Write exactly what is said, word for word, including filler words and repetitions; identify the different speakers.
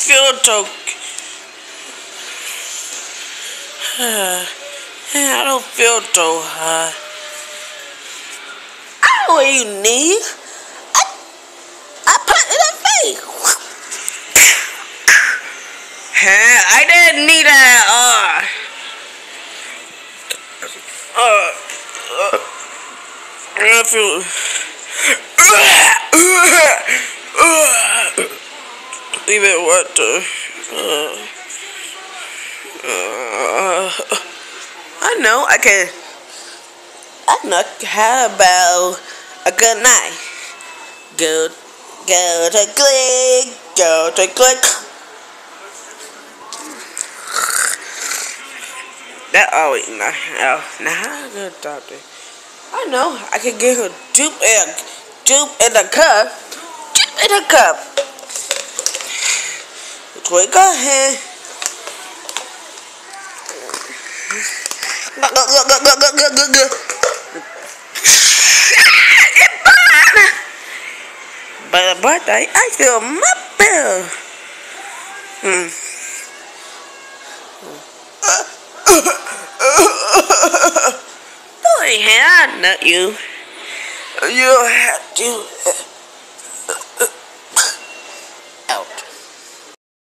Speaker 1: feel so. Uh, I don't feel so high. I know what you need. I, I put it in the face. Huh? I didn't need that. Uh, uh, uh, I feel. Even what the. Uh, uh, I know I can. I know how about a good night. Go, go to click, go to click. That always not how. Now how I gonna talk to? I know I can get her juke in, juke in the cup, juke in the cup. Twig go ahead. Go go go go go go go go. It's fun. But the birthday, I feel my bill. Hmm. Boy, I nut you. You have to.